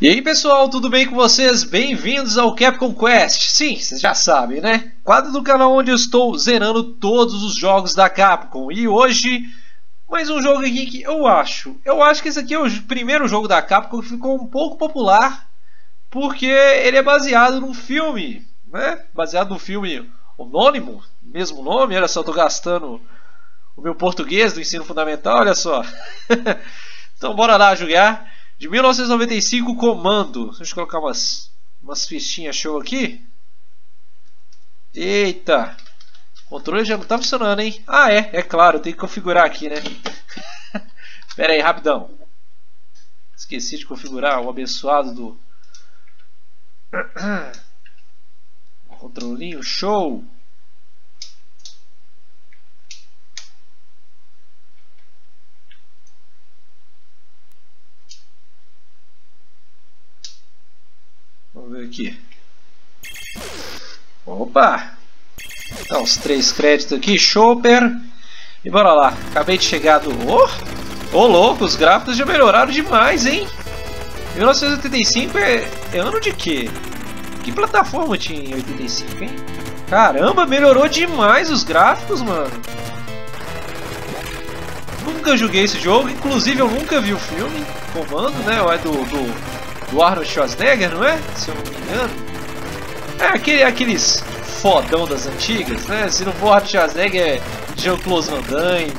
E aí pessoal, tudo bem com vocês? Bem-vindos ao Capcom Quest. Sim, vocês já sabem, né? Quadro do canal onde eu estou zerando todos os jogos da Capcom. E hoje, mais um jogo aqui que eu acho que esse aqui é o primeiro jogo da Capcom que ficou um pouco popular, porque ele é baseado num filme, né? Baseado no filme homônimo, mesmo nome. Olha só, eu tô gastando o meu português do ensino fundamental, olha só. Então bora lá jogar. De 1995, Comando. Deixa eu colocar umas fichinhas show aqui. Eita! O controle já não tá funcionando, hein? Ah, é claro, tem que configurar aqui, né? Pera aí, rapidão. Esqueci de configurar o abençoado do controlinho show. Vamos ver aqui. Opa! Dá uns 3 créditos aqui, Chopper. E bora lá. Acabei de chegar do... Ô louco, os gráficos já melhoraram demais, hein? 1985 é ano de quê? Que plataforma tinha em 85, hein? Caramba, melhorou demais os gráficos, mano. Nunca joguei esse jogo, inclusive eu nunca vi o filme Comando, né? É do Arnold Schwarzenegger, não é? Se eu não me engano. É aqueles fodão das antigas, né? Se não for Arnold Schwarzenegger, é Jean-Claude Van Damme.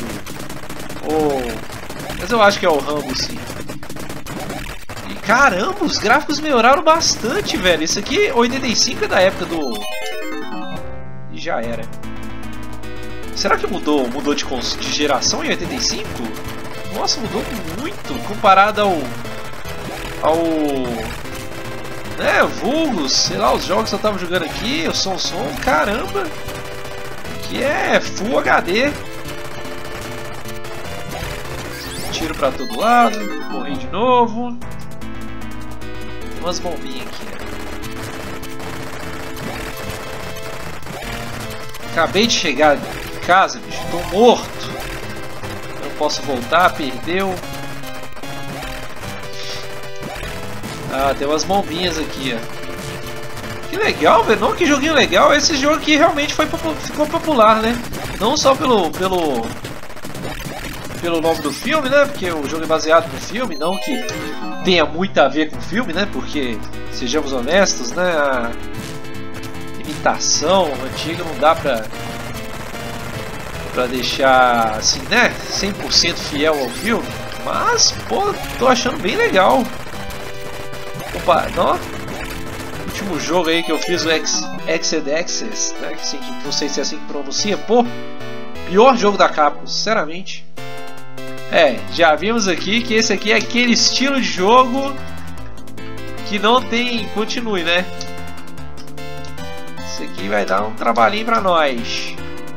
Mas eu acho que é o Rambo, sim. E caramba, os gráficos melhoraram bastante, velho. Isso aqui, 85 é da época do... E já era. Será que mudou de geração em 85? Nossa, mudou muito comparado ao vulgos, sei lá, os jogos que eu tava jogando aqui, o som, caramba, aqui é Full HD, tiro pra todo lado, morri de novo, tem umas bombinhas aqui, né? Acabei de chegar em casa, bicho, tô morto, não posso voltar, perdeu. Ah, tem umas bombinhas aqui, ó. Que legal, velho. Não, que joguinho legal. Esse jogo aqui realmente ficou popular, né? Não só pelo nome do filme, né? Porque o jogo é baseado no filme. Não que tenha muito a ver com o filme, né? Porque, sejamos honestos, né? A imitação antiga não dá pra deixar, assim, né? 100% fiel ao filme. Mas, pô, tô achando bem legal. Opa, não? O último jogo aí que eu fiz, o Exed Access, né? Não sei se é assim que pronuncia. Pô, pior jogo da Capcom, sinceramente. Já vimos aqui que esse aqui é aquele estilo de jogo que não tem continue, né? Isso aqui vai dar um trabalhinho pra nós.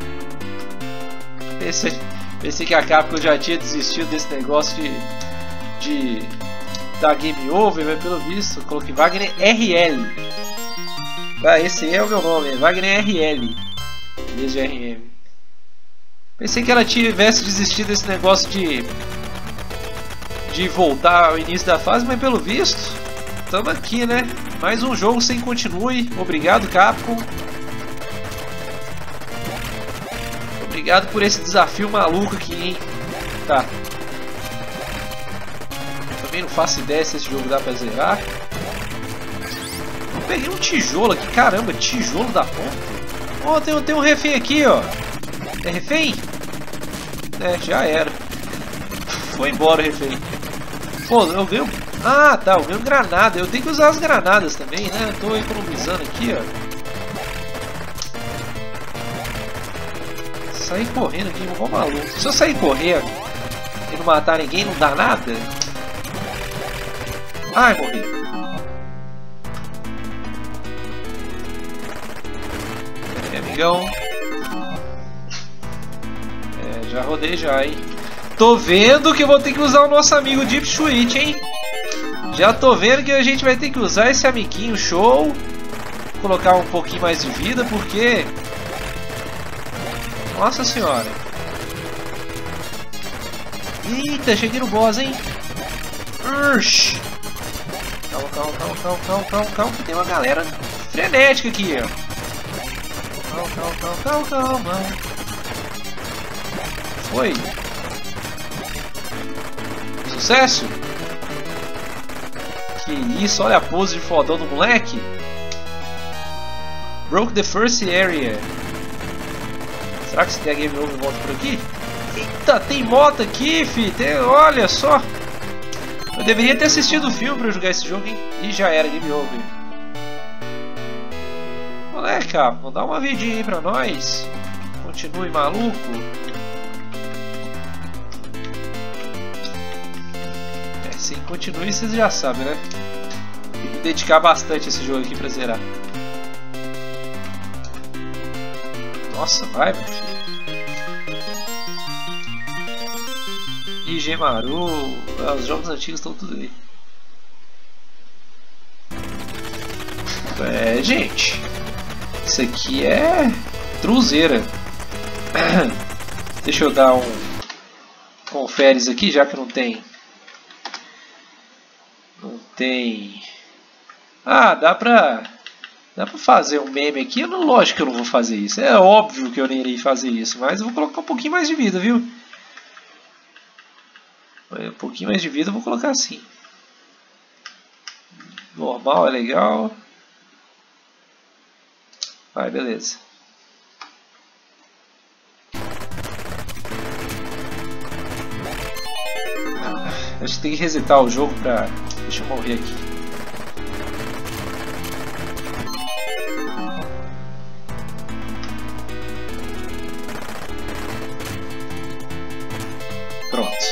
Pensei que a Capcom já tinha desistido desse negócio de da Game Over, mas pelo visto coloquei Wagner RL. Esse é o meu nome, Wagner RL, em vez de RM. Pensei que ela tivesse desistido desse negócio de voltar ao início da fase, mas pelo visto estamos aqui, né? Mais um jogo sem continue. Obrigado, Capcom. Obrigado por esse desafio maluco aqui, hein? Tá. Não faço ideia se esse jogo dá pra zerar. Eu peguei um tijolo aqui, caramba, tijolo da ponta. Ó, tem um refém aqui, ó. É refém? Já era. Foi embora o refém. Pô, eu ganho... Ah, tá, eu ganho granada. Eu tenho que usar as granadas também, né? Eu tô economizando aqui, ó. Sair correndo aqui, igual maluco. Se eu sair correndo e não matar ninguém, não dá nada? Ai, morri. Amigão. Já rodei já, hein. Tô vendo que eu vou ter que usar o nosso amigo Deep Switch, hein. Já tô vendo que a gente vai ter que usar esse amiguinho show. Colocar um pouquinho mais de vida, porque... Nossa senhora. Eita, cheguei no boss, hein. Calma, que tem uma galera frenética aqui, ó. Calma. Foi. Sucesso? Que isso, olha a pose de fodão do moleque. Broke the first area. Será que se der game over volta por aqui? Eita, tem moto aqui, fi. Olha só. Eu deveria ter assistido o filme pra jogar esse jogo, hein? E já era game over. Moleque, Capcom, dá uma vidinha aí pra nós. Continue maluco. Sim, continue, vocês já sabem, né? Tem que dedicar bastante esse jogo aqui pra zerar. Nossa, vai, meu filho. Igemaru, os jogos antigos estão tudo aí. É, gente, isso aqui é truzeira. Deixa eu dar um conferes aqui, já que não tem. Ah, dá pra fazer um meme aqui. Lógico que eu não vou fazer isso. É óbvio que eu nem irei fazer isso, mas eu vou colocar um pouquinho mais de vida, viu? Um pouquinho mais de vida eu vou colocar assim. Normal é legal. Vai, beleza. A gente tem que resetar o jogo pra... Deixa eu morrer aqui. Pronto.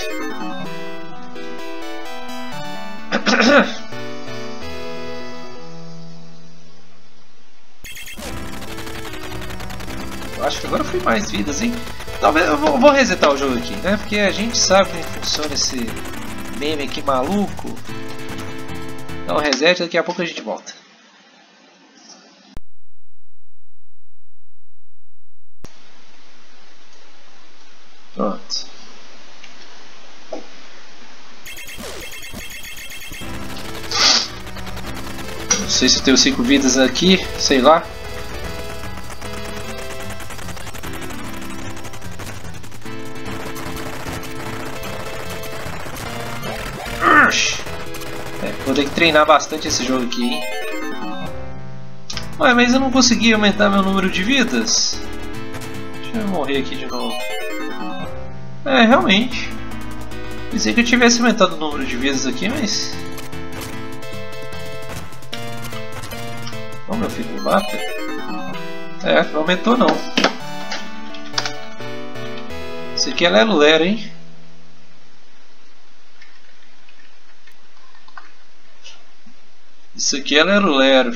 Eu acho que agora foi mais vidas, hein? Talvez eu vou resetar o jogo aqui, né? Porque a gente sabe como funciona esse meme aqui maluco. Dá um reset, daqui a pouco a gente volta. Pronto. Não sei se eu tenho 5 vidas aqui, sei lá. Vou ter que treinar bastante esse jogo aqui, hein? Ué, mas eu não consegui aumentar meu número de vidas? Deixa eu morrer aqui de novo. É, realmente. Pensei que eu tivesse aumentado o número de vidas aqui, mas... Oh, meu filho, me mata. É, não aumentou não. Isso aqui é lero-lero, hein? Isso aqui é lero-lero.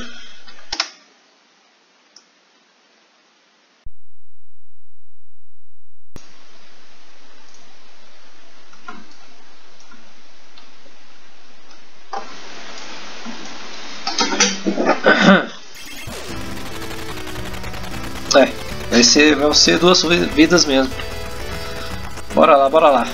Vão ser 2 vidas mesmo. Bora lá, bora lá.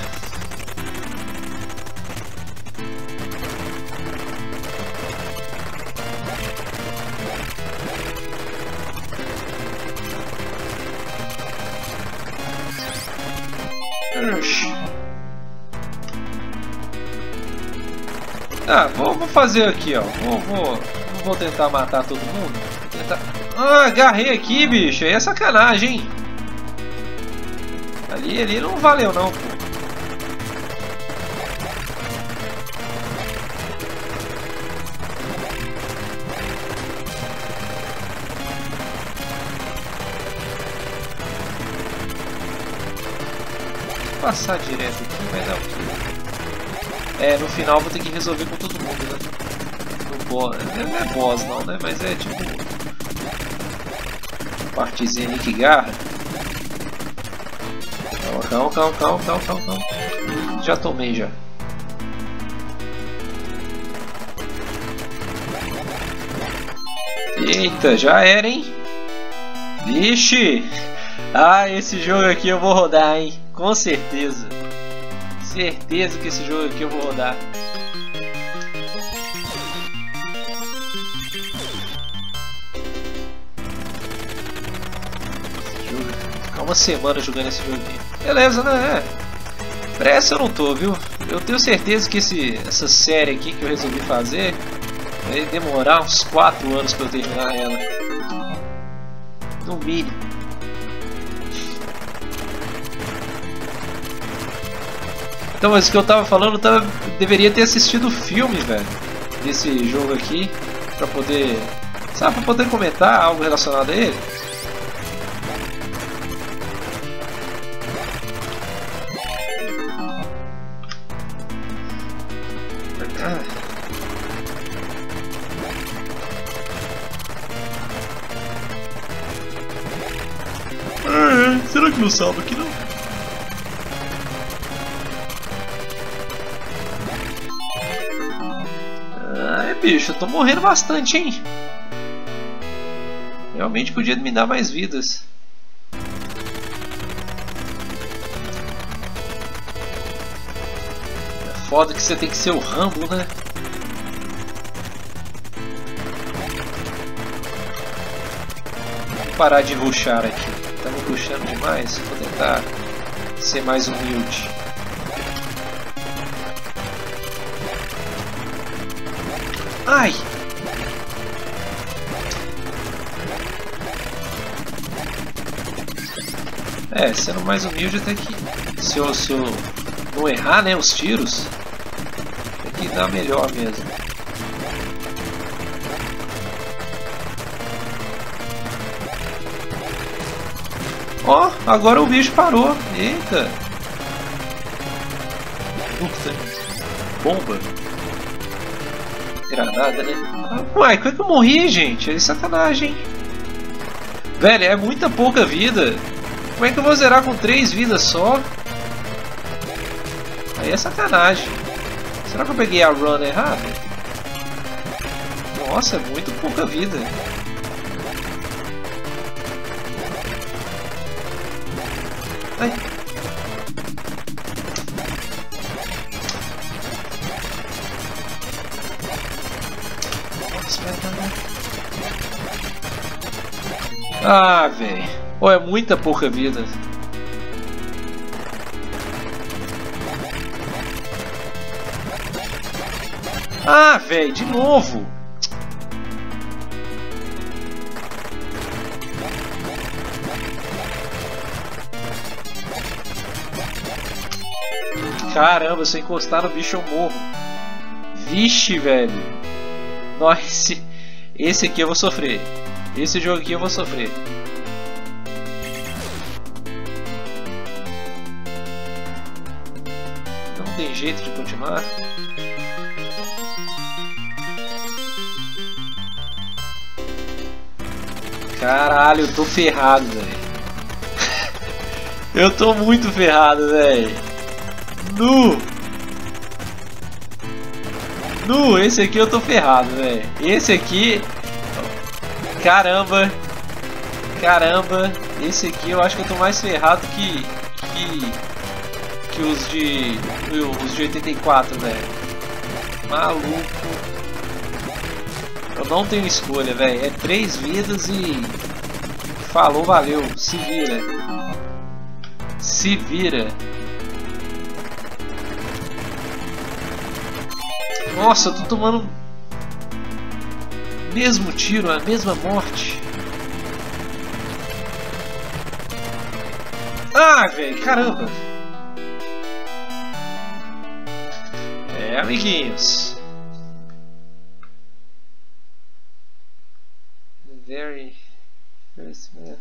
Ah, vou fazer aqui, ó. Não vou tentar matar todo mundo. Vou tentar... Ah, agarrei aqui, bicho. Aí é sacanagem, hein? Ali não valeu não, pô. Vou passar direto aqui, vai dar o quê? É, no final vou ter que resolver com todo mundo, né? No boss. Não é boss não, né? Mas é tipo... Partezinha ali que garra. Calma. Já tomei já. Eita, já era, hein? Vixe! Ah, esse jogo aqui eu vou rodar, hein? Com certeza. Certeza que esse jogo aqui eu vou rodar. uma semana jogando esse joguinho. Beleza, né? Pressa eu não tô, viu? Eu tenho certeza que essa série aqui que eu resolvi fazer vai demorar uns 4 anos pra eu terminar ela. No mínimo. Então, mas o que eu tava falando, eu deveria ter assistido o filme, velho, desse jogo aqui, pra poder, sabe, pra poder comentar algo relacionado a ele. Será que não salva aqui não? Ai, bicho, eu tô morrendo bastante, hein? Realmente podia me dar mais vidas. É foda que você tem que ser o Rambo, né? Vou parar de rushar aqui. Estamos rushando demais. Vou tentar ser mais humilde. Ai! Sendo mais humilde até que se eu não errar, né, os tiros, tem que dar melhor mesmo. Ó, agora o bicho parou. Eita! Puta! Bomba! Granada, né? Uai, como é que eu morri, gente? É sacanagem, hein? Velho, é muita pouca vida. Como é que eu vou zerar com 3 vidas só? Aí é sacanagem. Será que eu peguei a run errada? Nossa, é muito pouca vida. Ai. Ah, velho. Pô, é muita pouca vida. Ah, velho, de novo. Caramba, se eu encostar no bicho eu morro. Vixe, velho. Nossa, esse aqui eu vou sofrer. Esse jogo aqui eu vou sofrer. Não tem jeito de continuar. Caralho, eu tô ferrado, velho. Eu tô muito ferrado, velho. Esse aqui eu tô ferrado, velho. Esse aqui... Caramba. Esse aqui eu acho que eu tô mais ferrado que os de 84, velho. Maluco. Eu não tenho escolha, velho. É 3 vidas e... Falou, valeu. Se vira. Se vira. Nossa, eu tô tomando o mesmo tiro, a mesma morte. Ah, velho, caramba. Amiguinhos. Very smooth.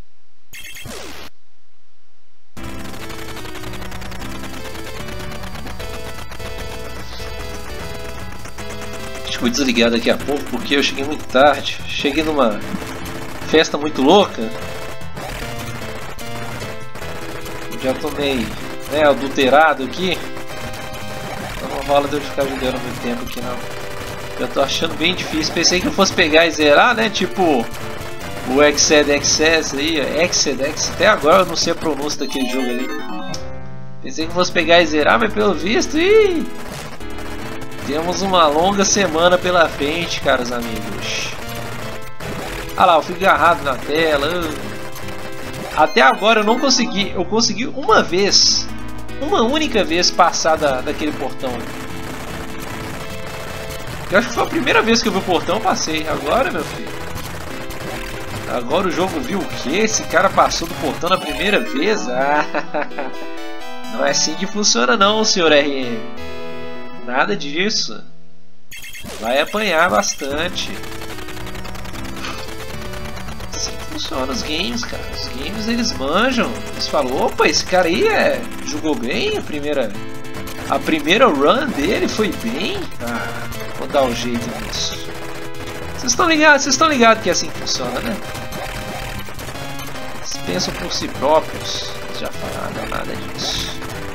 Acho que vou desligar daqui a pouco porque eu cheguei muito tarde. Cheguei numa festa muito louca. Já tomei, né, adulterado aqui. Então não rola de eu ficar jogando muito tempo aqui não. Já tô achando bem difícil. Pensei que eu fosse pegar e zerar, né? Tipo o Exed Access aí, Exed, até agora eu não sei a pronúncia daquele jogo ali. Pensei que eu fosse pegar e zerar, mas pelo visto, temos uma longa semana pela frente, caros amigos. Ah lá, eu fui agarrado na tela. Até agora eu não consegui. Eu consegui uma vez. Uma única vez passar daquele portão. Eu acho que foi a primeira vez que eu vi o portão, eu passei. Agora, meu filho. Agora o jogo viu o quê? Esse cara passou do portão na primeira vez? Ah, não é assim que funciona não, senhor RM. Nada disso. Vai apanhar bastante. Assim que funciona os games, cara. Os games eles manjam. Eles falam, opa, esse cara aí jogou bem a primeira run dele foi bem. Ah, vou dar um jeito nisso. Vocês estão ligados que é assim que funciona, né? Eles pensam por si próprios. Eles já falaram nada disso.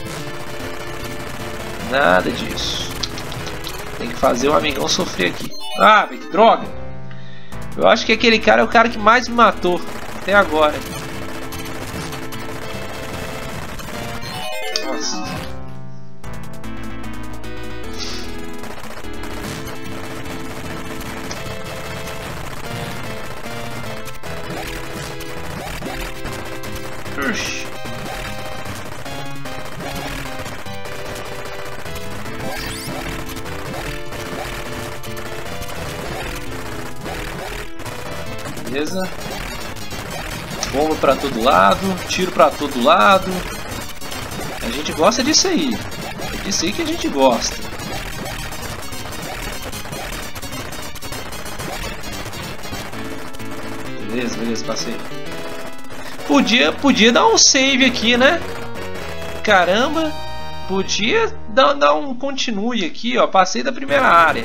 Nada disso. Tem que fazer o amigão sofrer aqui. Ah, que droga! Eu acho que aquele cara é o cara que mais me matou até agora. Nossa. Ush. Beleza. Bomba pra todo lado, tiro pra todo lado. A gente gosta disso aí. É disso aí que a gente gosta. Beleza, passei. Podia dar um save aqui, né? Caramba, podia dar um continue aqui, ó. Passei da primeira área.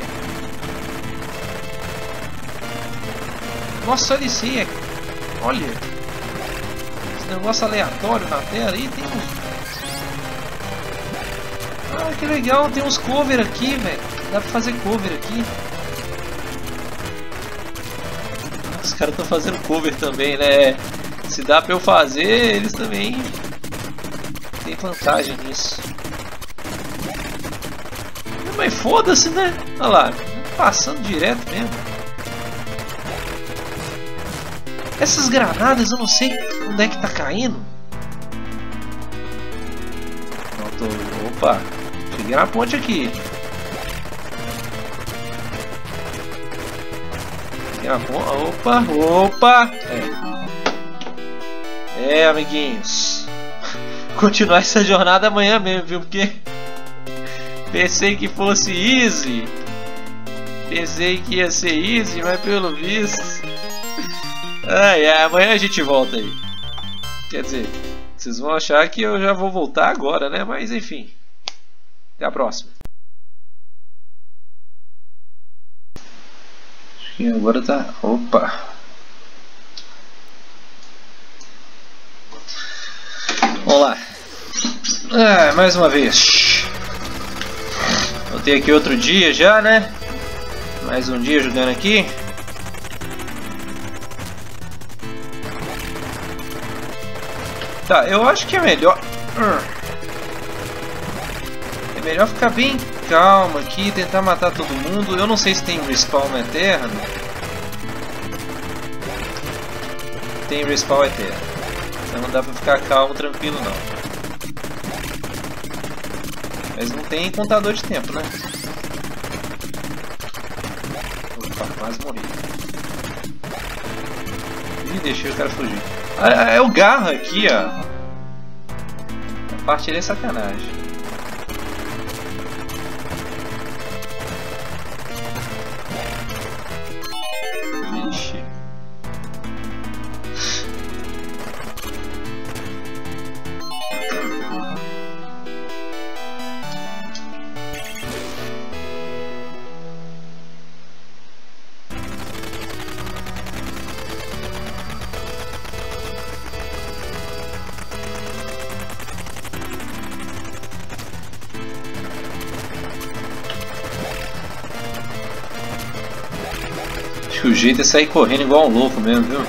Nossa, olha isso aí. Olha. Esse negócio aleatório na tela aí. Tem uns... Ah, que legal. Tem uns cover aqui, velho. Dá pra fazer cover aqui. Os caras estão fazendo cover também, né? Se dá pra eu fazer, eles também tem vantagem nisso. Mas foda-se, né? Olha lá. Passando direto mesmo. Essas granadas eu não sei onde é que tá caindo. Opa, cheguei na ponte aqui. Cheguei na ponte. Opa. É, amiguinhos. Continuar essa jornada amanhã mesmo, viu? Porque pensei que fosse easy. Pensei que ia ser easy, mas pelo visto... amanhã a gente volta aí. Quer dizer, vocês vão achar que eu já vou voltar agora, né? Mas enfim. Até a próxima. Acho que agora tá... Opa! Vamos lá. Mais uma vez. Voltei aqui outro dia já, né? Mais um dia jogando aqui. Tá, eu acho que é melhor... É melhor ficar bem calmo aqui, tentar matar todo mundo. Eu não sei se tem respawn eterno. Tem respawn eterno. Então não dá pra ficar calmo, tranquilo não. Mas não tem contador de tempo, né? Opa, quase morri. Ih, deixei o cara fugir. É o garra aqui, ó. A parte dele é sacanagem. Vixe. O jeito é sair correndo igual um louco mesmo, viu?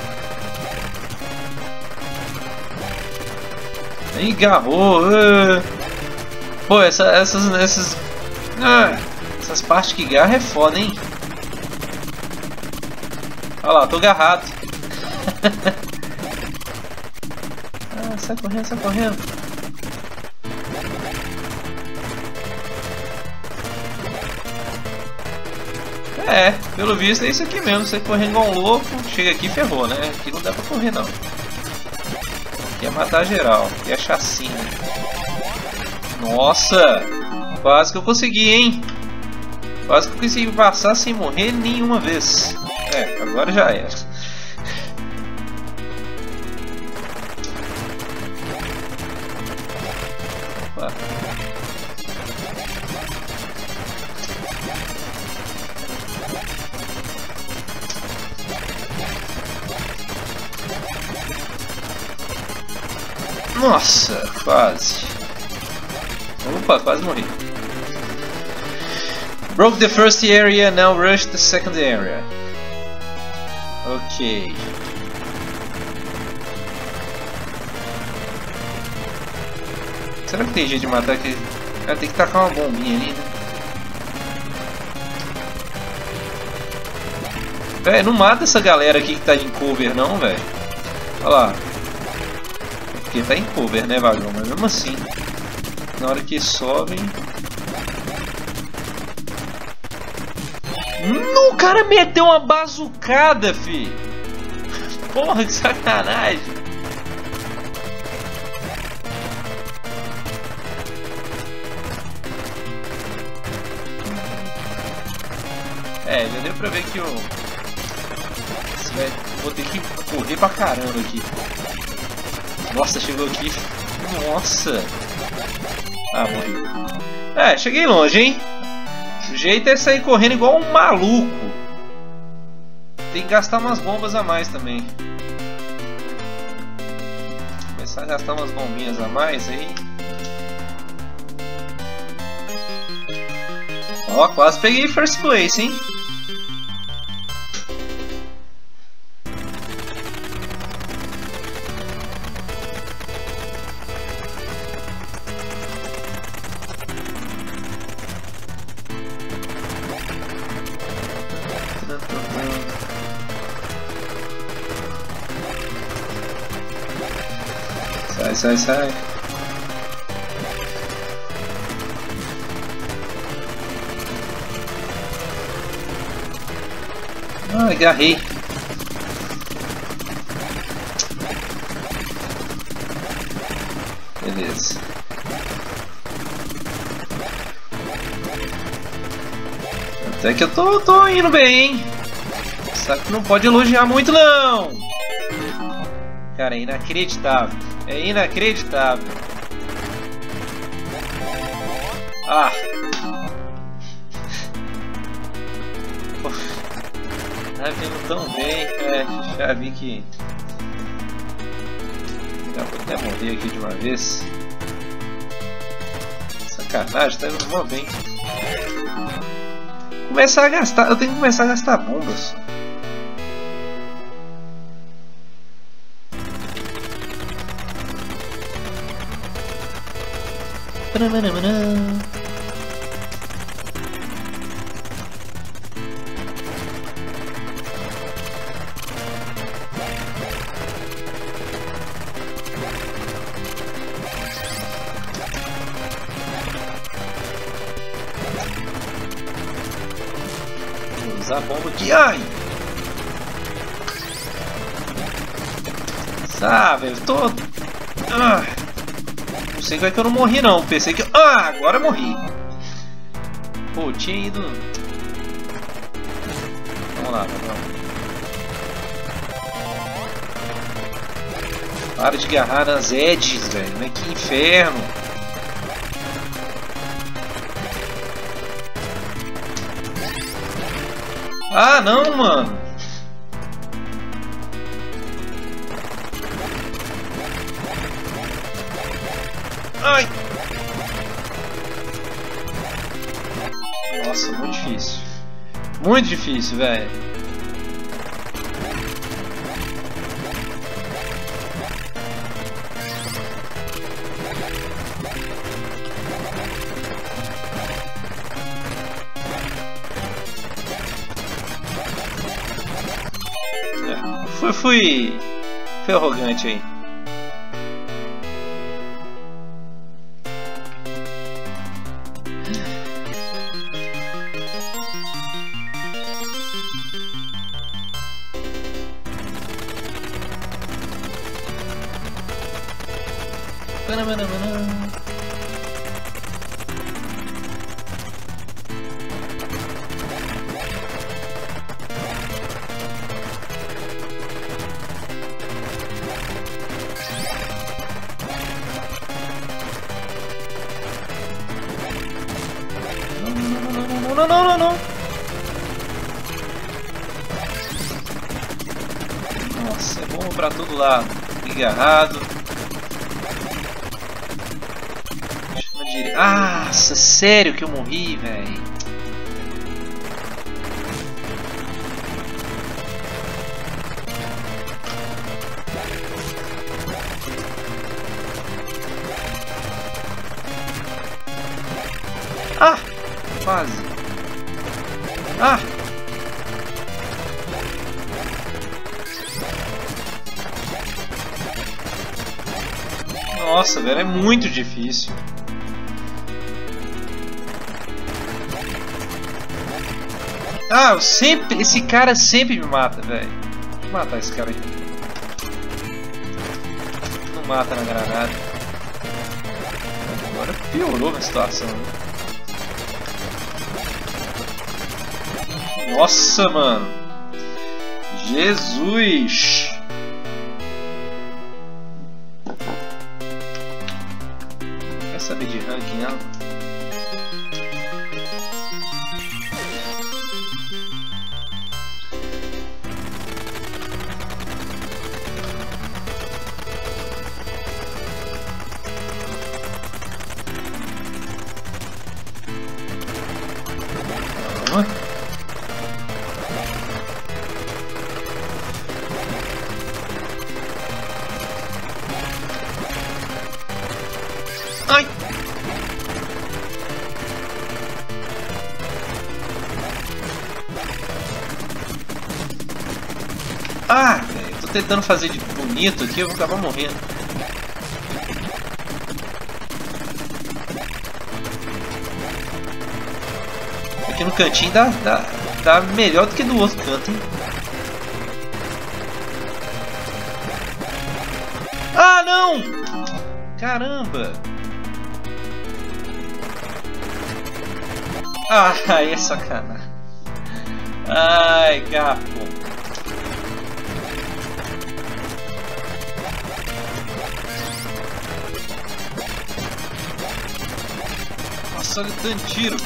Aí garrou. Pô, essas partes que garra é foda, hein? Olha lá, tô garrado. Ah, sai correndo, sai correndo. É, pelo visto é isso aqui mesmo. Você correndo igual um louco, chega aqui e ferrou, né? Aqui não dá pra correr não. Aqui é matar geral, aqui é chacina. Nossa! Quase que eu consegui, hein? Quase que eu consegui passar sem morrer nenhuma vez. É, agora já era. Opa. Nossa, quase. Opa, quase morri. Broke the first area, now rush the second area. Ok. Será que tem jeito de matar aqui? Cara, tem que tacar uma bombinha ali, né? Véi, não mata essa galera aqui que tá em cover não, velho. Olha lá. Porque tá em cover, né, vagão? Mas mesmo assim, na hora que sobem... O cara meteu uma bazucada, fi! Porra, que sacanagem! É, já deu pra ver que eu... Vou ter que correr pra caramba aqui. Nossa, chegou aqui. Nossa! Ah, morri. É, cheguei longe, hein? O jeito é sair correndo igual um maluco. Tem que gastar umas bombas a mais também. Começar a gastar umas bombinhas a mais aí. Ó, quase peguei first place, hein? Sai, sai, sai. Ah, agarrei. Beleza. Até que eu tô indo bem, hein? Só que não pode elogiar muito, não. Cara, é inacreditável. É inacreditável. Ah. Tá vindo tão bem. É, já vi que... Já vou até morrer aqui de uma vez. Sacanagem, tá indo mó bem. Começar a gastar... Eu tenho que começar a gastar bombas. Vou usar a bomba aqui. Ai! Sabe, eu tô... Ah. Não sei como é que eu não morri não, pensei que... Ah, agora eu morri. Pô, tinha ido... Vamos lá, vamos. Para de agarrar nas edges, velho, mas que inferno. Ah, não, mano. Ai! Nossa, muito difícil. Muito difícil, velho. Fui arrogante aí. Não. Nossa, é bom pra todo lado. Agarrado. Nossa, sério que eu morri, velho. Ah! Quase. Ah! Nossa, velho, é muito difícil. Ah, esse cara sempre me mata, velho. Vou matar esse cara aí. Não mata na granada. Agora piorou a situação. Nossa, mano. Jesus. Quer saber de ranking, não? Ai! Ah, velho, tô tentando fazer de bonito aqui, eu vou acabar morrendo. Aqui no cantinho dá melhor do que no outro canto, hein? Ah, não! Caramba! Ah, aí é sacanagem. Ai, Capcom. Nossa, olha o tanto de tiro.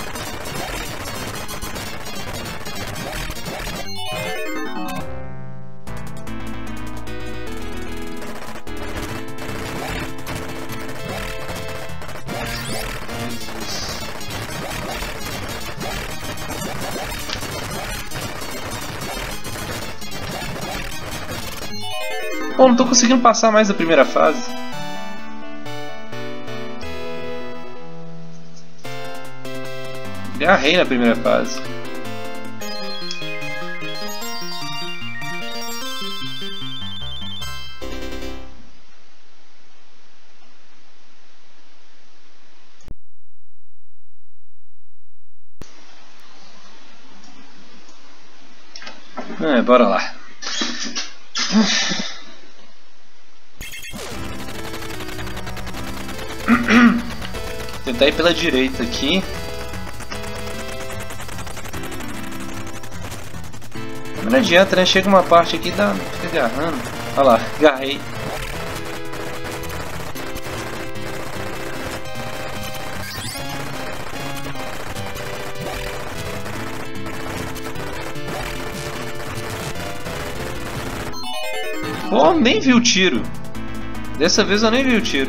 Pô, não tô conseguindo passar mais da primeira fase. Agarrei na primeira fase. Bora lá. Tentar ir pela direita aqui. Não adianta, né? Chega uma parte aqui e fica agarrando. Olha lá, agarrei. Pô, nem vi o tiro. Dessa vez eu nem vi o tiro.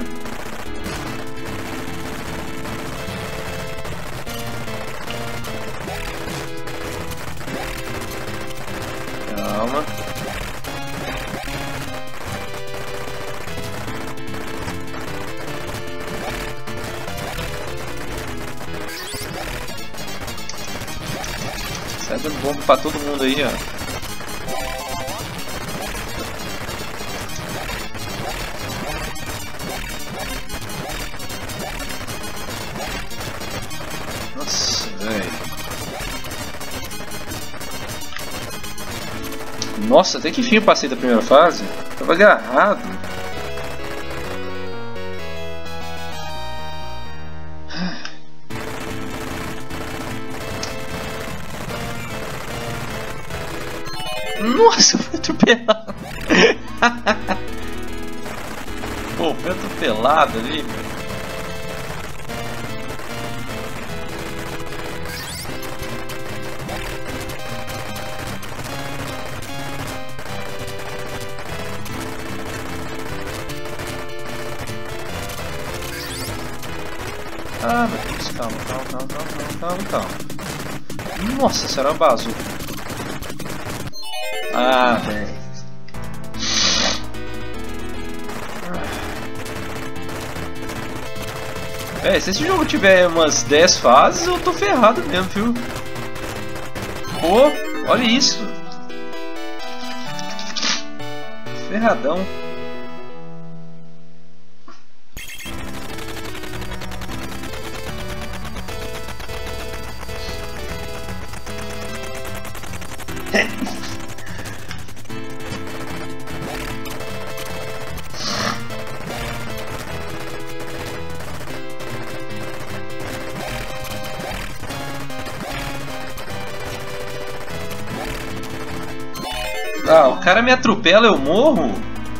Calma. Sai dando bomba pra todo mundo aí, ó. Nossa, até que enfim eu passei da primeira fase. Tava agarrado. Nossa, foi atropelado. Pô, foi atropelado ali, velho. Ah, meu Deus, calma. Nossa senhora, bazuca. Ah, velho. Se esse jogo tiver umas 10 fases, eu tô ferrado mesmo, viu? Pô, olha isso. Ferradão. Ah, o cara me atropela, eu morro?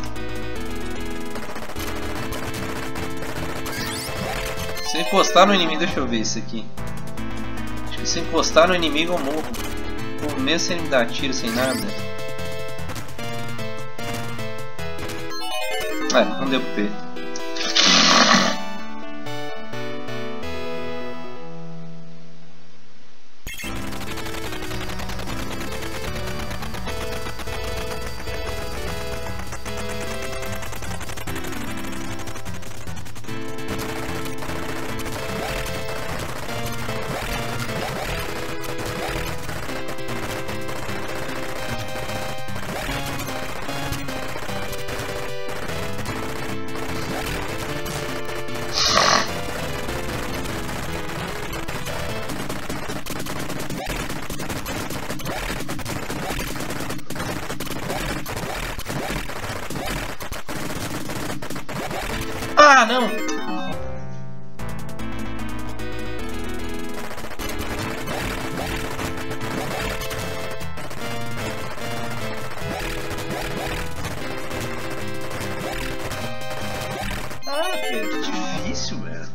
Se eu encostar no inimigo, deixa eu ver isso aqui. Acho que se eu encostar no inimigo eu morro. Pô, mesmo sem ele me dar tiro, sem nada. Não deu pra ver. Ah, não! Ah, velho, que difícil, velho.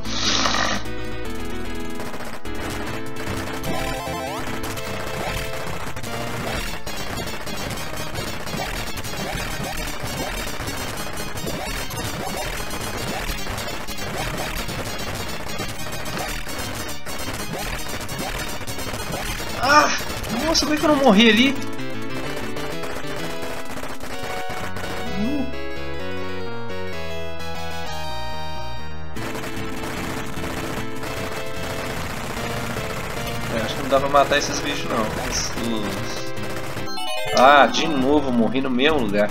Ah! Nossa, como é que eu não morri ali? Acho que não dá pra matar esses bichos não. Ah, de novo, morri no mesmo lugar.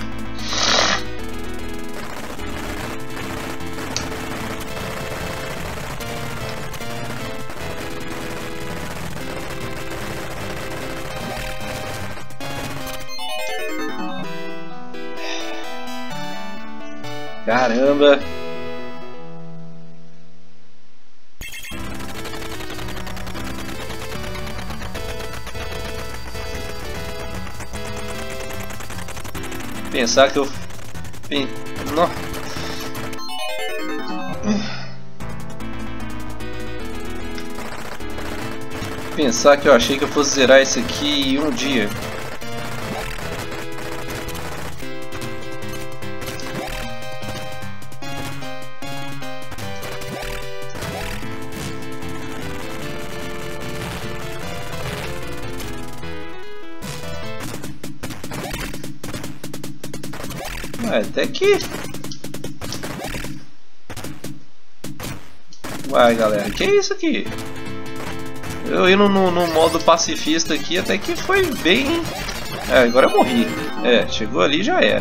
Caramba! Pensar que eu... Não. Pensar que eu achei que eu fosse zerar isso aqui em um dia. Até que... Vai, galera, que é isso aqui? Eu indo no modo pacifista aqui, até que foi bem... agora eu morri. Chegou ali e já era.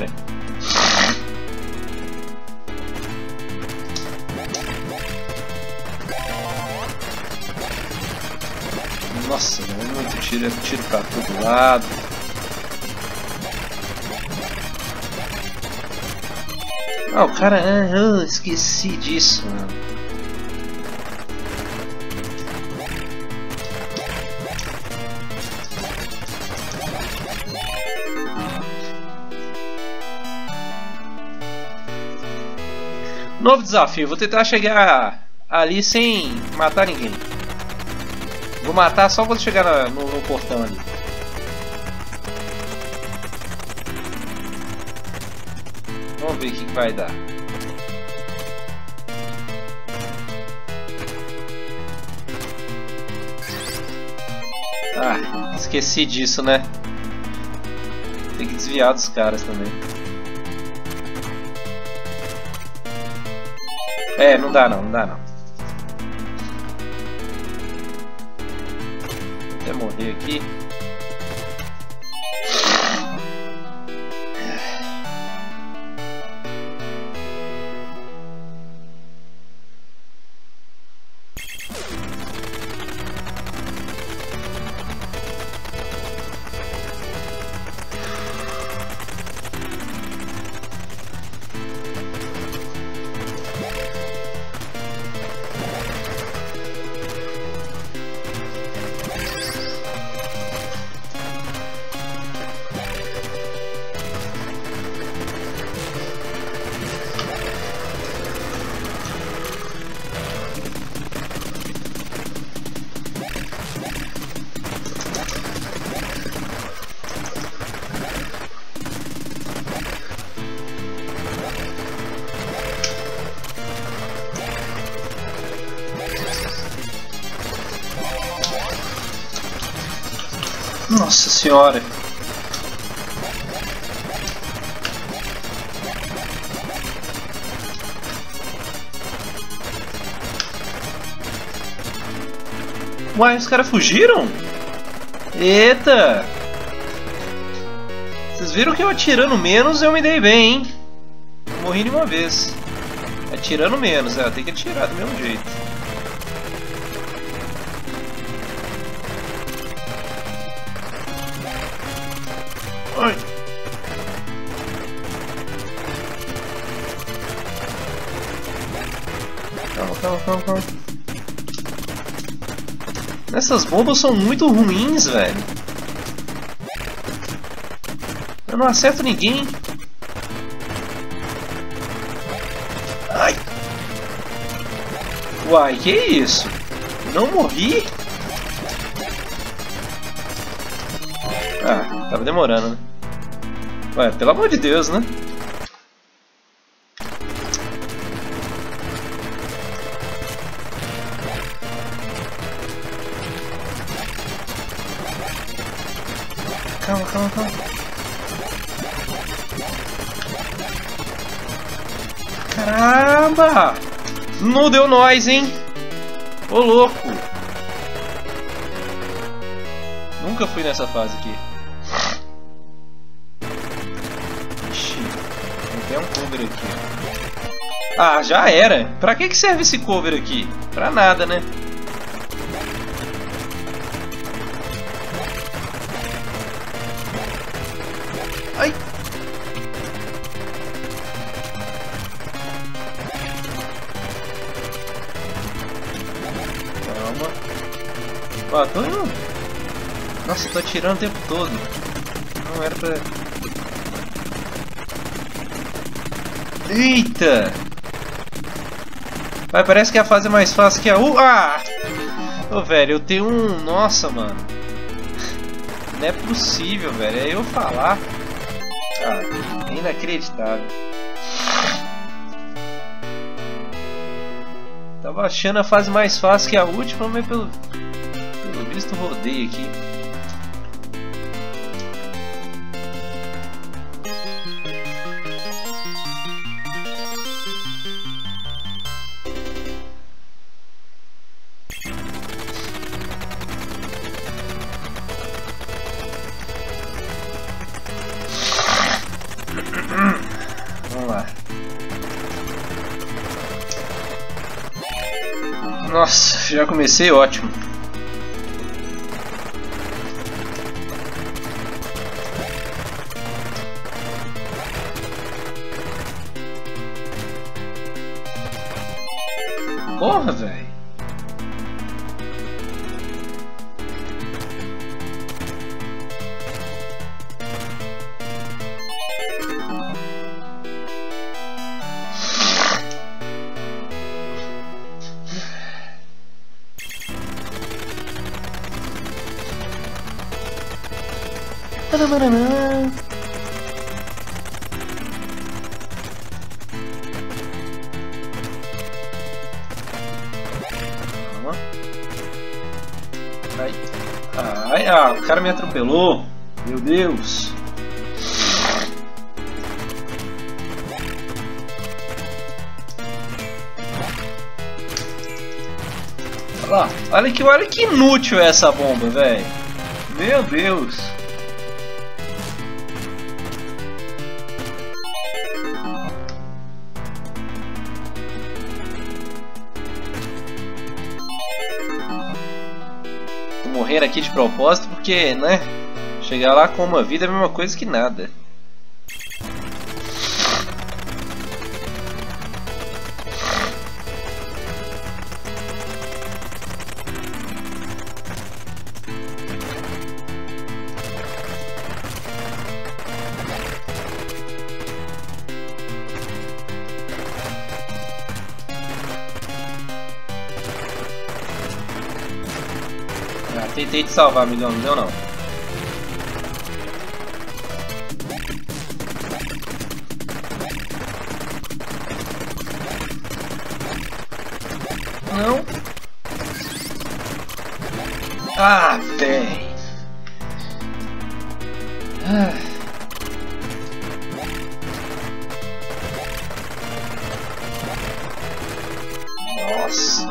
Nossa, é muito tiro, é tiro pra todo lado. Ah, o cara... esqueci disso, mano. Novo desafio, vou tentar chegar ali sem matar ninguém. Vou matar só quando chegar no portão ali. Vamos ver o que vai dar. Ah, esqueci disso, né? Tem que desviar dos caras também. É, não dá não, não dá não. Até morrer aqui. Nossa senhora! Uai, os caras fugiram? Eita! Vocês viram que eu atirando menos eu me dei bem, hein? Não morri nenhuma vez. Atirando menos, eu tenho que atirar do mesmo jeito. Ai. Calma, calma, calma, calma. Essas bombas são muito ruins, velho. Eu não acerto ninguém. Ai. Uai, que isso? Não morri? Ah, tava demorando, né? Ué, pelo amor de Deus, né? Calma, calma, calma. Caramba! Não deu nós, hein? Ô louco! Nunca fui nessa fase aqui. Ixi, tem um cover aqui. Ah, já era! Pra que serve esse cover aqui? Pra nada, né? Ai! Calma. Ó, tô indo. Nossa, tô atirando o tempo todo. Não era pra... Eita! Vai, parece que a fase é mais fácil que a Ah! Ô, velho, eu tenho um... Nossa, mano. Não é possível, velho. É eu falar... Ah, é inacreditável. Tava achando a fase mais fácil que a última, mas pelo visto rodei aqui. Vamos lá. Nossa, já comecei ótimo. Porra, velho. Ai, ai, ah, o cara me atropelou. Meu Deus. Olha que inútil é essa bomba, velho. Meu Deus. Tô morrendo aqui de propósito porque, né? Chegar lá com uma vida é a mesma coisa que nada. Tentei te salvar, amigão, não deu não. Não. Ah, véi. Nossa.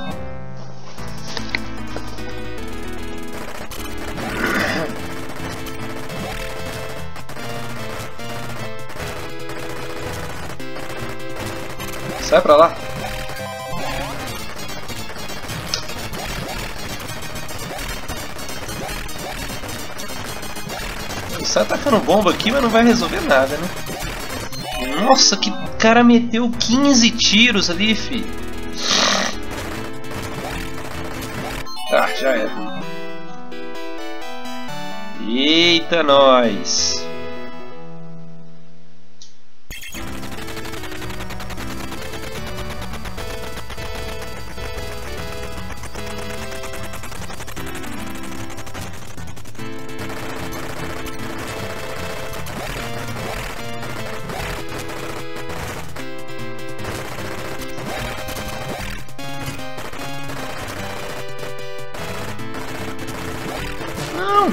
Sai pra lá. Sai atacando bomba aqui, mas não vai resolver nada, né? Nossa, que cara meteu 15 tiros ali, fi. Ah, já era. Eita, nós. Não!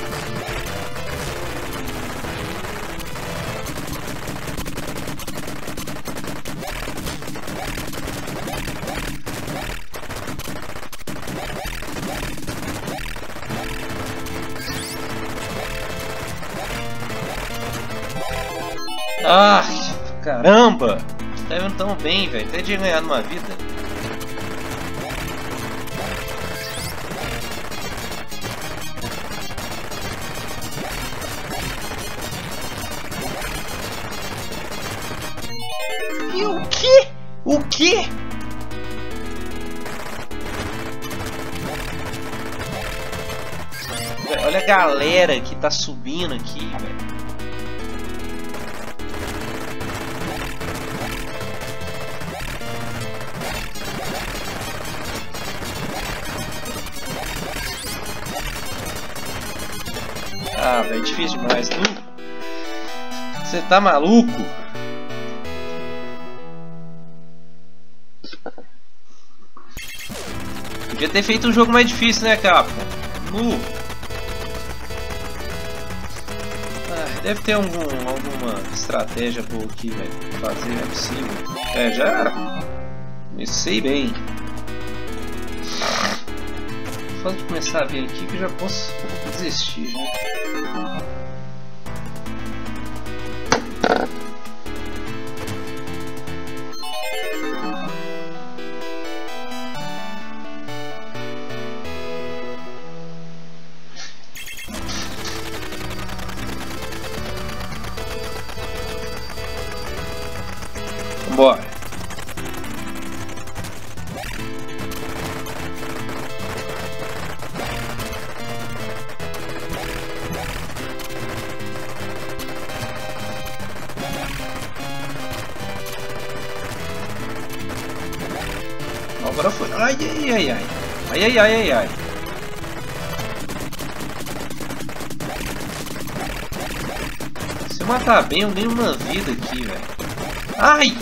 Ah, caramba! Tá indo tão bem, velho. Até de ganhar numa vida. E o quê? O quê? Olha a galera que tá subindo aqui, velho. Ah, velho, difícil demais. Você tá maluco? Podia ter feito um jogo mais difícil, né, Capcom? Deve ter alguma estratégia por que vai fazer, não é possível. É, já comecei bem. Só de começar a ver aqui que eu já posso desistir já. Vambora. Agora foi. Ai, ai, ai, ai. Ai, ai, ai, ai, ai. eu matar bem, eu ganho uma vida aqui, velho. Ai!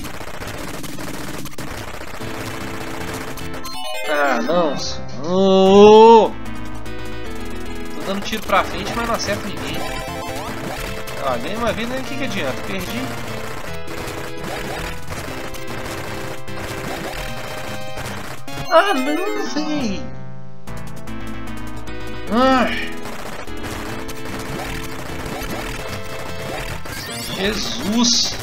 Ah, não. Oh! Tô dando tiro pra frente, mas não acerto ninguém. Ah, ganhei uma vida, o que adianta? Perdi. Ah, não, véi! Ai! Jesus!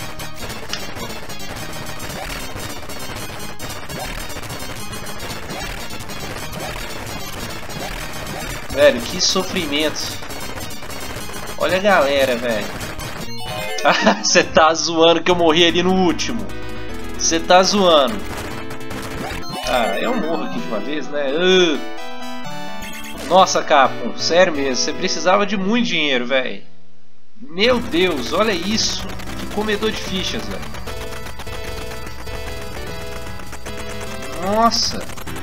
Velho, que sofrimento! Olha a galera, velho! Ah, você tá zoando que eu morri ali no último! Você tá zoando! Ah, eu morro aqui de uma vez, né? Nossa, Capcom, sério mesmo, você precisava de muito dinheiro, velho! Meu Deus, olha isso! Que comedor de fichas, velho! Nossa!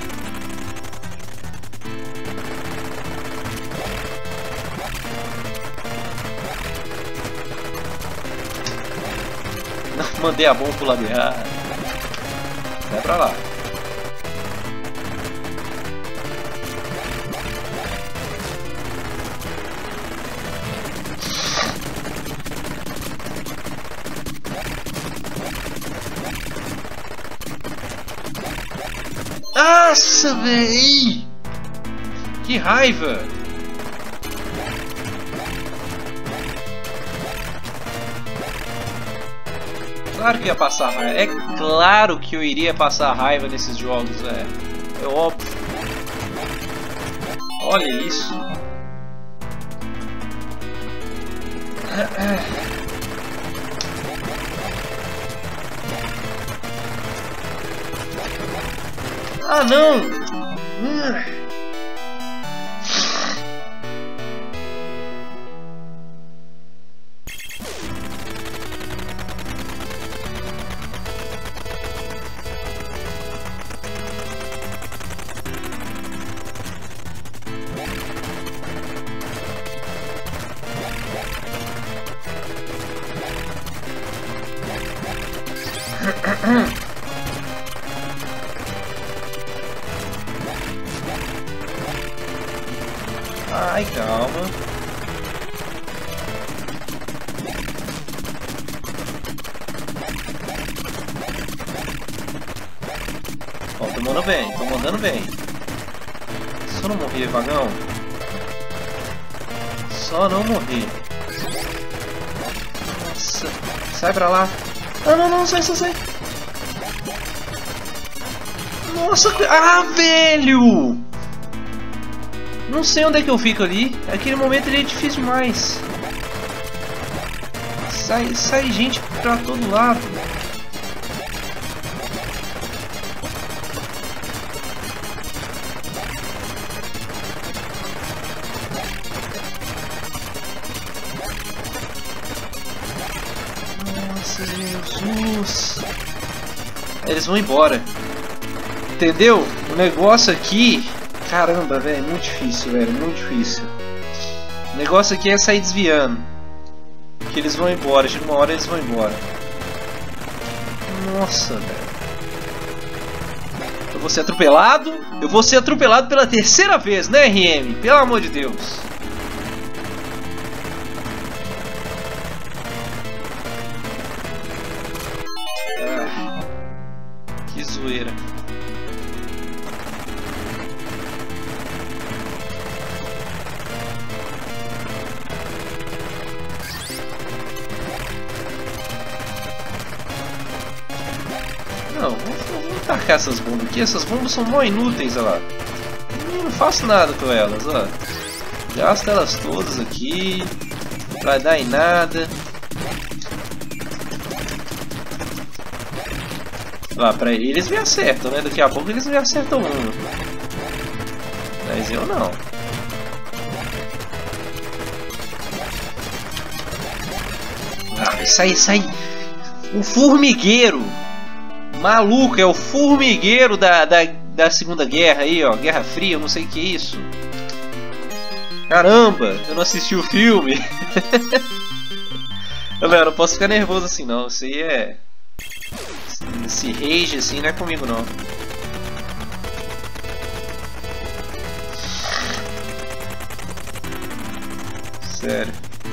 Não, mandei a bomba pro lado errado. Vai pra lá. Nossa, véi! Que raiva! Claro que ia passar raiva. É claro que eu iria passar raiva nesses jogos, velho. É óbvio. Olha isso. Ah, não! Ai, calma. Ó, tô mandando bem, tô mandando bem. Só não morrer, vagão. Só não morrer. Sai pra lá. Ah, não, não, sai. Nossa, ah, velho! Não sei onde é que eu fico ali. Aquele momento ele é difícil demais. Sai gente pra todo lado. Nossa, Jesus. Eles vão embora. Entendeu? O negócio aqui... Caramba, velho, muito difícil, velho, muito difícil. O negócio aqui é sair desviando. Que eles vão embora, chega uma hora eles vão embora. Nossa, velho. Eu vou ser atropelado? Eu vou ser atropelado pela terceira vez, né, RM? Pelo amor de Deus. Ah, que zoeira. Não, vamos tacar essas bombas aqui. Essas bombas são mó inúteis, olha lá. Não faço nada com elas, ó. Gasto elas todas aqui. Não vai dar em nada. Lá, pra eles me acertam, né? Daqui a pouco eles me acertam uma. Mas eu não. Ah, sai. O formigueiro. Maluco, é o formigueiro da Segunda Guerra aí, ó. Guerra Fria, eu não sei o que é isso. Caramba, eu não assisti o filme. Galera, não posso ficar nervoso assim não. Isso aí é... Esse rage assim não é comigo não. Sério.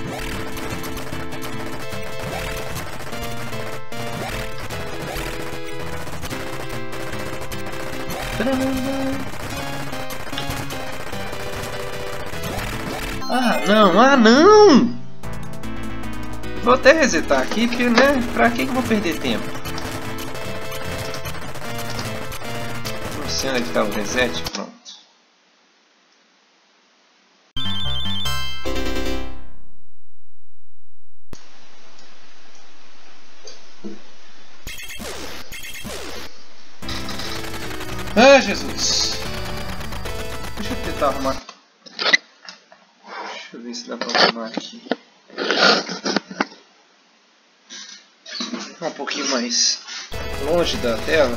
Ah não, ah não! Vou até resetar aqui porque, né, pra que eu vou perder tempo? Não sei onde está o reset, pronto. Ah, Jesus! Deixa eu tentar arrumar. Deixa eu ver se dá pra arrumar aqui. Um pouquinho mais longe da tela.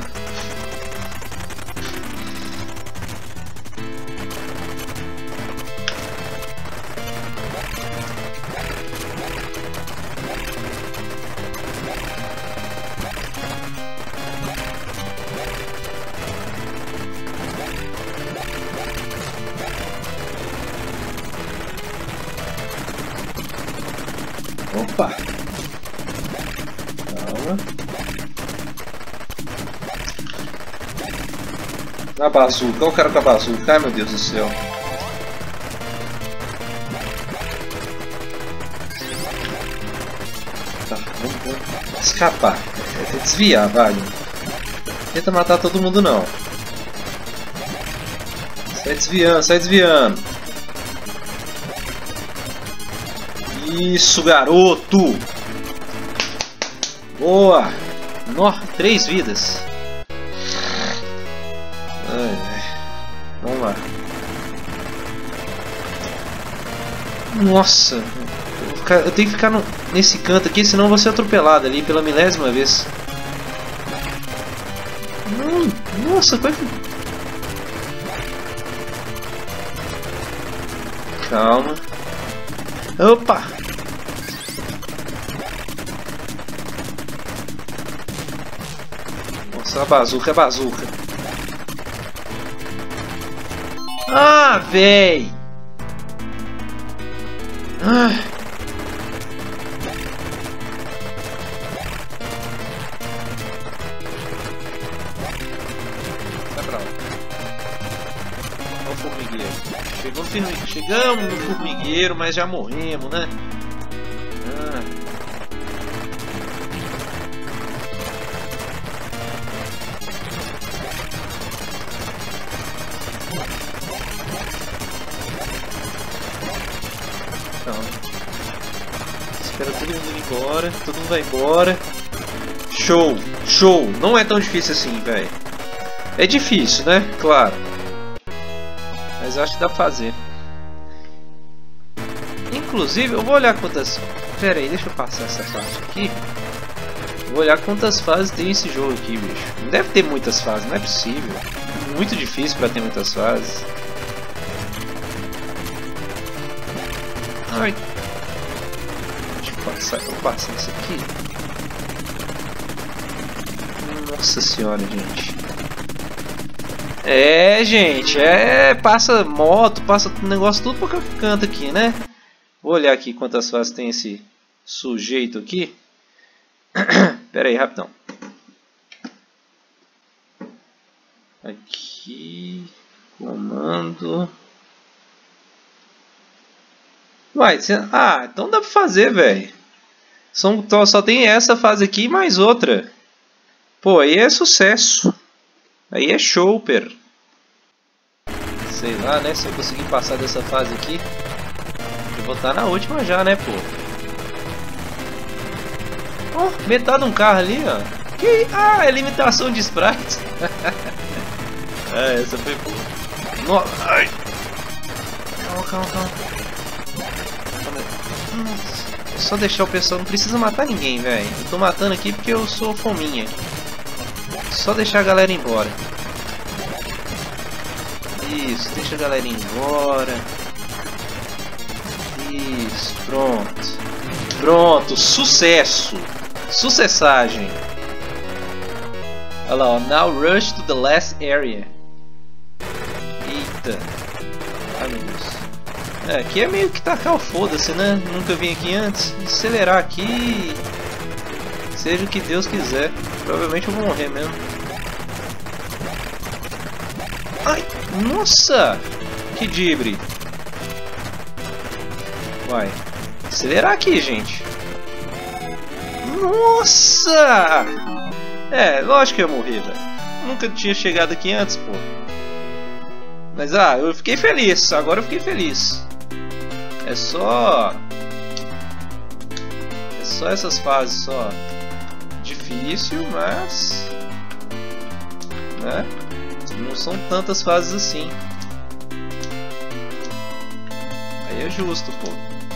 Opa! Calma. Na bazuca, olha o cara com a bazuca, ai meu Deus do céu. Tá, vamos escapar. Tem que desviar, vai. Tenta matar todo mundo não. Sai desviando, sai desviando. Isso, garoto! Boa! Nó, 3 vidas. Vamos lá. Nossa! Eu tenho que ficar nesse canto aqui, senão eu vou ser atropelado ali pela milésima vez. Nossa, como é que... Calma. Opa! Nossa, a bazuca, é bazuca. Ah, véi! Ah. Vai pra lá. Olha o formigueiro. Chegamos no formigueiro, mas já morremos, né? Espera todo mundo ir embora, todo mundo vai embora. Show, show. Não é tão difícil assim, velho. É difícil, né? Claro. Mas eu acho que dá pra fazer. Inclusive, eu vou olhar quantas... Pera aí, deixa eu passar essa parte aqui. Vou olhar quantas fases tem esse jogo aqui, bicho. Não deve ter muitas fases, não é possível. Muito difícil pra ter muitas fases. Ai. Vou passar isso aqui. Nossa senhora, gente. É, gente, passa moto, passa negócio tudo por canto aqui, né? Vou olhar aqui quantas fases tem esse sujeito aqui. Pera aí, rapidão. Aqui, comando. Uai, então dá pra fazer, velho. Só tem essa fase aqui e mais outra. Pô, aí é sucesso. Aí é show, per. Sei lá, né? Se eu conseguir passar dessa fase aqui, eu vou estar na última já, né, pô? Ó, metade de um carro ali, ó. É limitação de sprites. Essa foi boa. Ai. Calma. É só deixar o pessoal, não precisa matar ninguém, velho. Eu tô matando aqui porque eu sou fominha. Só deixar a galera ir embora. Isso, deixa a galera ir embora. Isso, pronto. Pronto, sucesso. Sucessagem. Olha lá, ó. Now rush to the last area. Eita. Ai meu Deus. É, aqui é meio que tacar o foda-se, né? Nunca vim aqui antes. Acelerar aqui. Seja o que Deus quiser. Provavelmente eu vou morrer mesmo. Ai, nossa! Que dibre. Vai. Acelerar aqui, gente. Nossa! É, lógico que eu ia morrer, velho. Nunca tinha chegado aqui antes, pô. Mas, eu fiquei feliz. Agora eu fiquei feliz. É só essas fases, só. Difícil, mas... né? Não são tantas fases assim. Aí é justo, pô.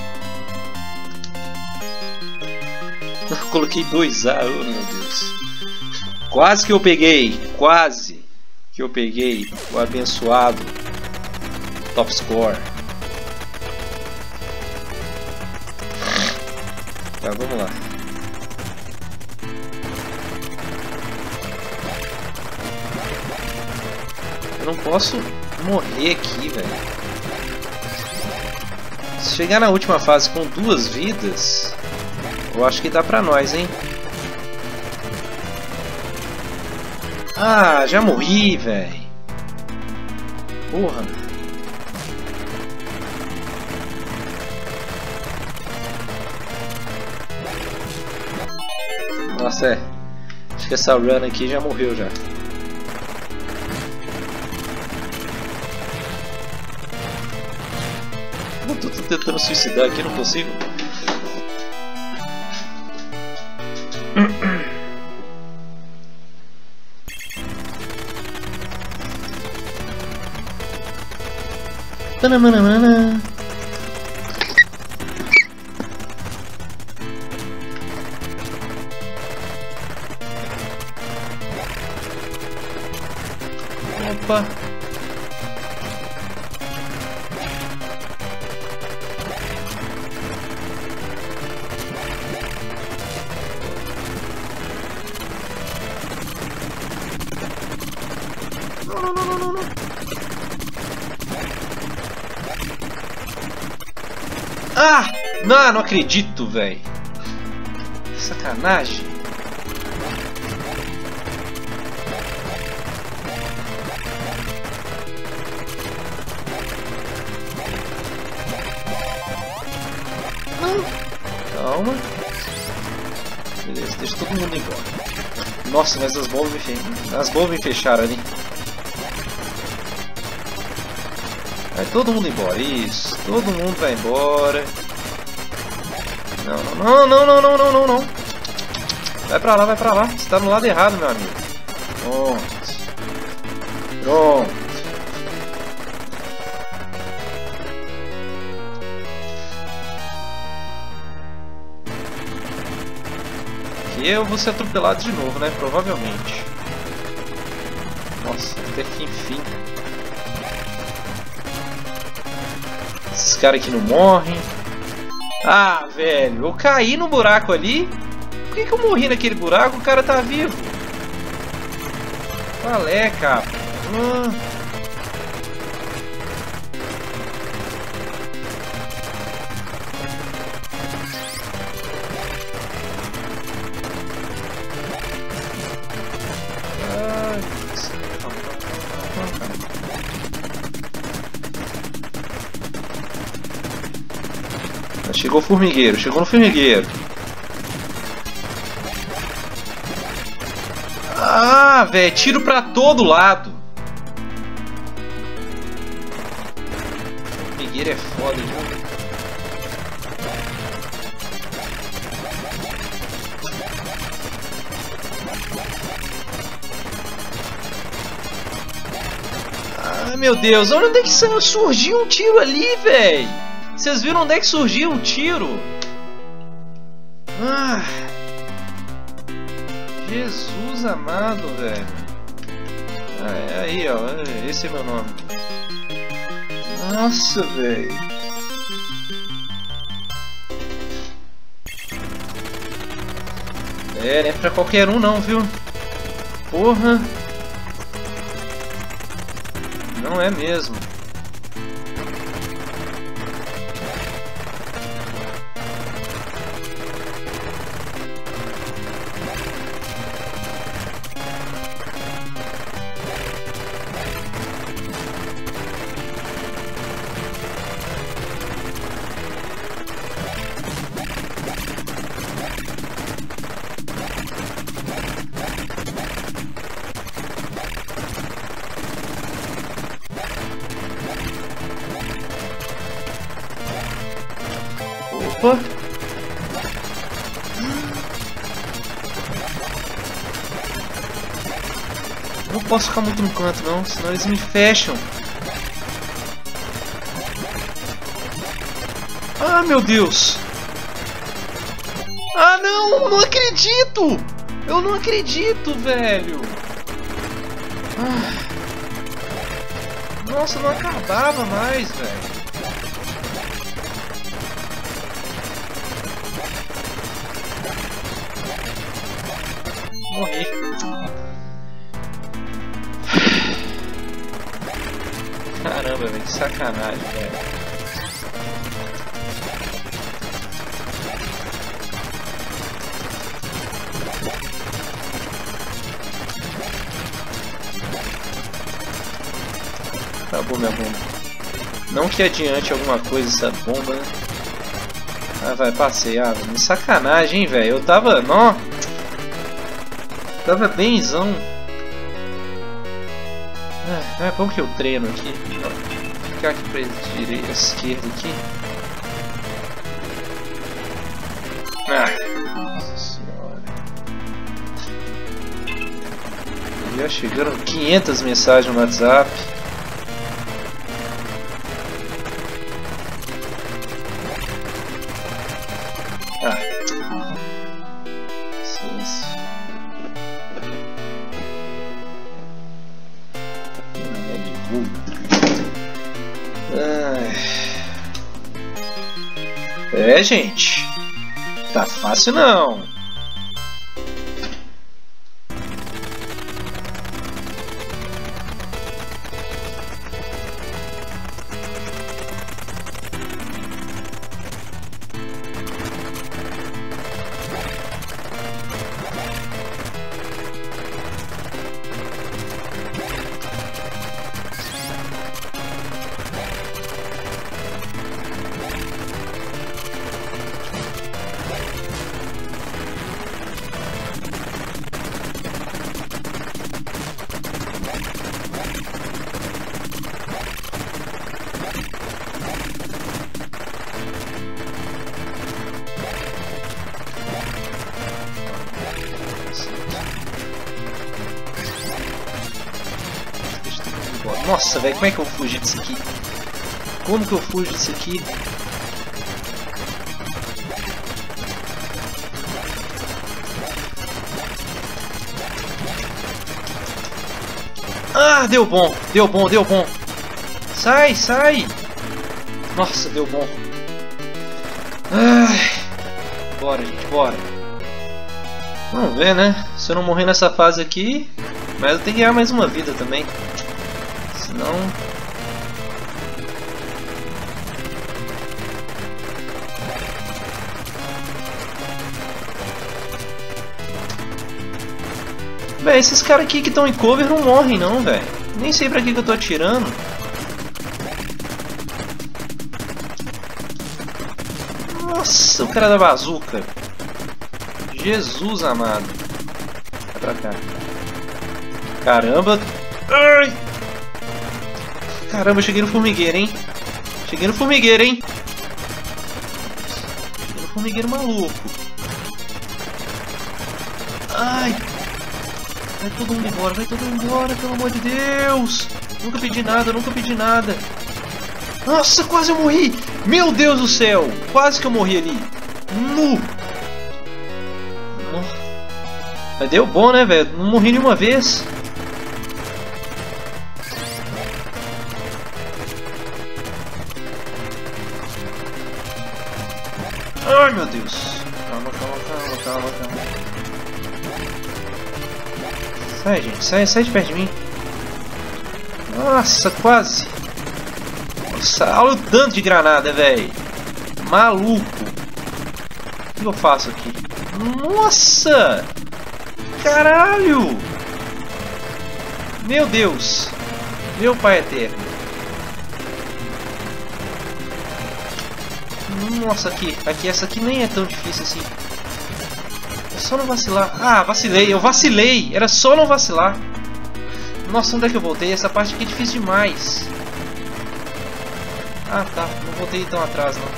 Eu coloquei 2A, oh meu Deus. Quase que eu peguei. Quase que eu peguei o abençoado top score. Tá, vamos lá. Eu não posso morrer aqui, velho. Se chegar na última fase com 2 vidas, eu acho que dá pra nós, hein? Ah, já morri, velho. Porra. Nossa, é. Acho que essa run aqui já morreu já. Eu tô tentando suicidar aqui, não consigo. Opa! Não. Ah! Não acredito, velho. Sacanagem. Calma. Beleza, deixa todo mundo embora. Nossa, mas as bombas me fecharam ali. Vai todo mundo embora, isso. Todo mundo vai embora. Não. Vai pra lá. Você tá no lado errado, meu amigo. Pronto. Aqui eu vou ser atropelado de novo, né? Provavelmente. Nossa, até que enfim. Esses caras aqui não morrem. Ah, velho, eu caí no buraco ali. Por que eu morri naquele buraco? O cara tá vivo. Qual é, cara? Chegou o formigueiro, chegou no formigueiro. Ah, velho, tiro pra todo lado. Formigueiro é foda, viu? Ah, meu Deus, onde é que surgiu um tiro ali, velho? Vocês viram onde é que surgiu um tiro? Ah, Jesus amado, velho. Ah, é aí, ó. Esse é meu nome. Nossa, velho. É, não é pra qualquer um não, viu? Porra. Não é mesmo. Opa! Não posso ficar muito no canto não, senão eles me fecham. Ah, meu Deus! Ah, não! Não acredito! Eu não acredito, velho! Ah. Nossa, não acabava mais, velho. Morri. Caramba, velho, que sacanagem, velho. Acabou minha bomba. Não que adiante alguma coisa essa bomba, né? Ah, vai, passei. Ah, velho, sacanagem, hein, velho. Eu tava, nó. Tava benzão. Ah, como que eu treino aqui? Vou ficar aqui pra direita, esquerda aqui. Ah, nossa senhora. Já chegaram 500 mensagens no WhatsApp. Ah. Silêncio. É, gente, tá fácil não. Nossa, velho, como é que eu vou fugir disso aqui? Como que eu fujo disso aqui? Ah, deu bom, deu bom, deu bom. Sai, sai. Nossa, deu bom. Ai. Bora, gente, bora. Vamos ver, né? Se eu não morrer nessa fase aqui, mas eu tenho que ganhar mais uma vida também. Senão... Véi, esses caras aqui que estão em cover não morrem não, velho. Nem sei pra que eu tô atirando. Nossa, o cara da bazuca. Jesus amado. Vai pra cá. Caramba. Ai! Caramba, eu cheguei no formigueiro, hein? Cheguei no formigueiro, hein? Cheguei no formigueiro maluco. Ai! Vai todo mundo embora, vai todo mundo embora, pelo amor de Deus! Nunca pedi nada, nunca pedi nada. Nossa, quase eu morri! Meu Deus do céu! Quase que eu morri ali. Nu! Mas deu bom, né, velho? Não morri nenhuma vez. Ai, meu Deus. Calma, calma, calma, calma, calma. Sai, gente. Sai de perto de mim. Nossa, quase. Nossa, olha o tanto de granada, velho. Maluco. O que eu faço aqui? Nossa! Caralho! Meu Deus! Meu pai eterno! Nossa, aqui, essa aqui nem é tão difícil assim. É só não vacilar. Ah, vacilei, eu vacilei! Era só não vacilar. Nossa, onde é que eu voltei? Essa parte aqui é difícil demais. Ah, tá. Não voltei tão atrás, não.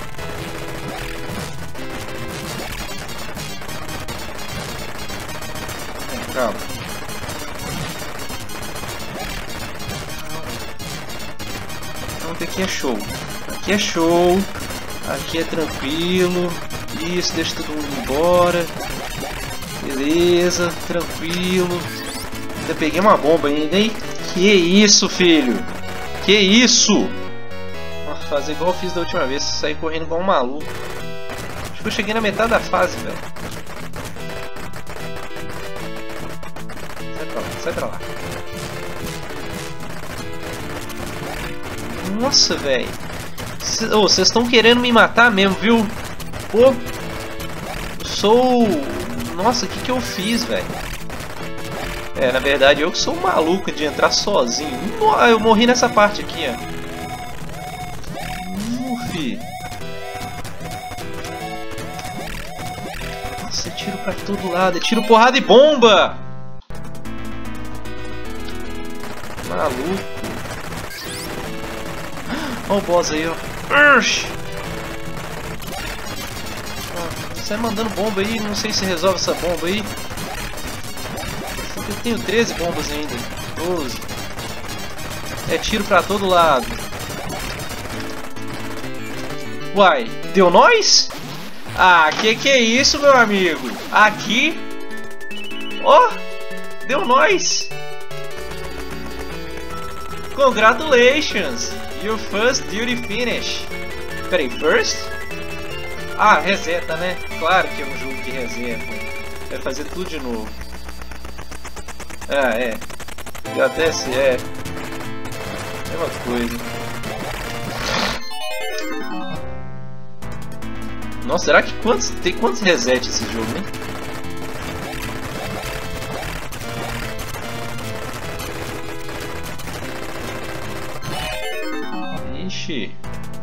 Calma. Pronto, aqui é show. Aqui é show. Aqui é tranquilo. Isso, deixa todo mundo embora. Beleza, tranquilo. Ainda peguei uma bomba ainda, hein? Que isso, filho? Que isso? Vou fazer igual eu fiz da última vez. Sair correndo igual um maluco. Acho que eu cheguei na metade da fase, velho. Sai pra lá. Nossa, velho. Vocês estão querendo me matar mesmo, viu? Pô. Eu sou... Nossa, o que eu fiz, velho? É, na verdade, eu que sou um maluco de entrar sozinho. Eu morri nessa parte aqui, ó. Fi. Nossa, é tiro pra todo lado. É tiro, porrada e bomba! Maluco. Olha o boss aí, ó. Sai mandando bomba aí. Não sei se resolve essa bomba aí. Eu tenho 13 bombas ainda. 12. É tiro pra todo lado. Uai, deu nós? Ah, que é isso, meu amigo? Aqui? Ó, deu nós. Congratulations! Your first duty finish. Peraí, first? Ah, reseta, né? Claro que é um jogo que reseta. Vai fazer tudo de novo. Ah, é. Eu até se é. Mesma coisa. Nossa, será que tem quantos resets esse jogo, hein? Ixi.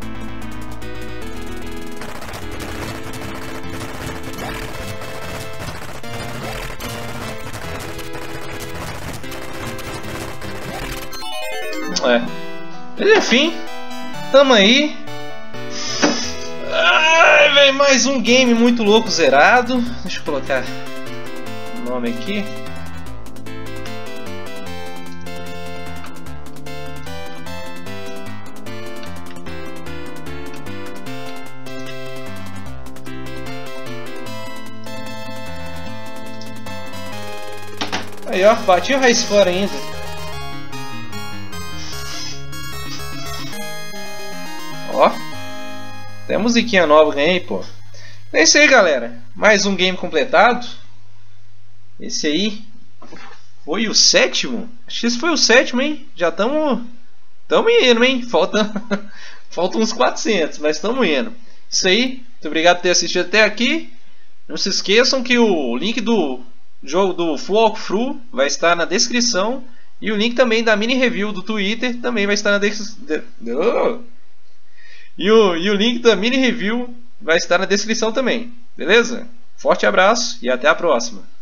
É. Mas enfim, tamo aí. Ai, véio, mais um game muito louco zerado. Deixa eu colocar o nome aqui. Aí ó, bati o high score ainda. Ó, até musiquinha nova ganhei, pô. É isso aí, galera. Mais um game completado. Esse aí foi o 7º. Acho que esse foi o 7º, hein? Já estamos indo, hein? Faltam uns 400, mas estamos indo. Isso aí. Muito obrigado por ter assistido até aqui. Não se esqueçam que o link do jogo do Full Walkthrough vai estar na descrição. E o link também da mini review do Twitter também vai estar na descrição. E o link da mini review vai estar na descrição também. Beleza? Forte abraço e até a próxima.